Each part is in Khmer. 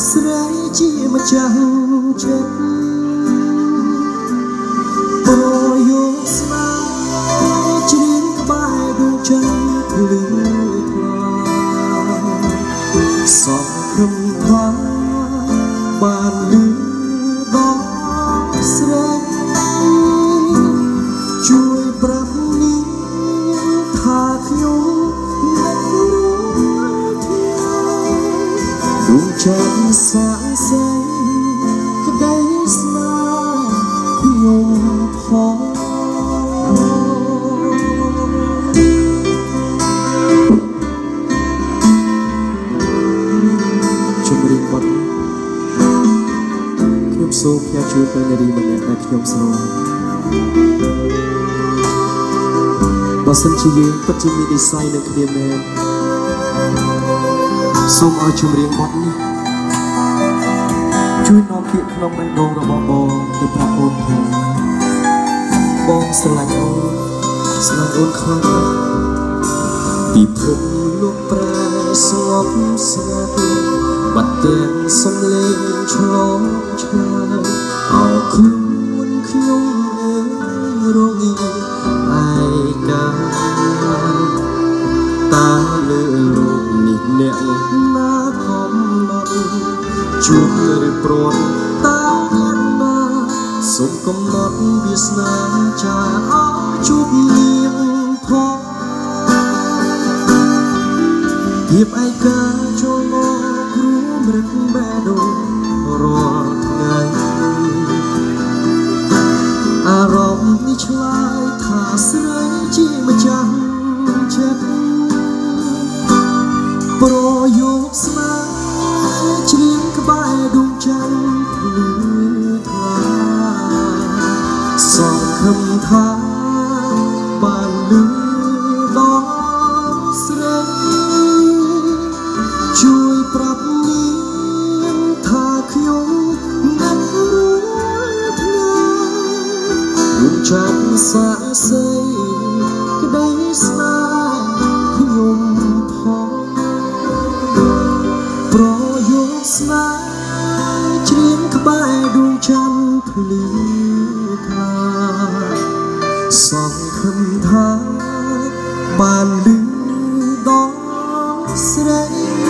ស្រីជាម្ចាស់ចិត្តប្រយោគស្នេហ៍ជ្រៀងក្បែរដួងចិត្តភ្លឺថ្លាសងព្រមថាបានលឺដល់ស្រីជួយប្រាប់នាងថាខ្ញុំនឹកដួងចិត្តសាក់សេក្តីស្នេហ៍ខ្ញុំផងជំរាបបទខ្ញុំសូមផ្ញើជូនទៅនារីម្នាក់ដែលខ្ញុំស្រឡាញ់បើសិនជាយើងពិតជាមាននិស្ស័យនឹងគ្នាមែនសូមឲ្យចម្រៀងបទនេះជួយនាំពាក្យក្នុងបេះដូងរបស់បងទៅប្រាប់អូនថាបងស្រឡាញ់អូនខ្លាំងពីព្រឹកលោកប្រែស្ងប់ស្ងាត់បាត់ទាំងសំឡេងឆ្លងឆ្លើយអោខ្លួនខ្ញុំរងីឯកាតាលើលោកនេះអ្នកណាកំណត់ជួបឬព្រមតាមយ៉ាងណាសូមកំណត់វាសនាចាឲ្យជួបនាងផងភាពឯកាចូលមករួមរឹកបេះដូងរាល់ថ្ងៃអារម្មណ៍នេះឆ្លើយថាស្រីជាម្ចាស់ចិត្តប្រយោគស្នេហ៍ជ្រៀងក្បែរដួងច័ន្ទភ្លឺថ្លាសង្ឃឹមថាបានលឺដល់ស្រីជួយប្រាប់នាងថាខ្ញុំនឹកថ្ងៃដួងច័ន្ទសាក់សេក្តីស្នេហ៍ខ្ញុំផងប្រយោគស្នេហ៍ជ្រៀងក្បែរដួងច័ន្ទភ្លឺថ្លាសង្ឃឹមថាបានលឺដល់ស្រី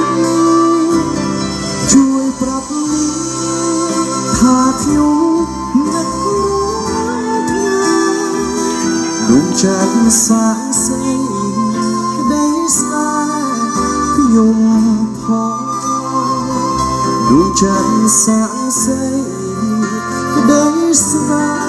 ជួយប្រាប់នាងថាខ្ញុំនឹកថ្ងៃដួងច័ន្ទសាក់សេក្តីស្នេហ៍ខ្ញុំផងដួងច័ន្ទសាក់សេក្តីស្នេហ៍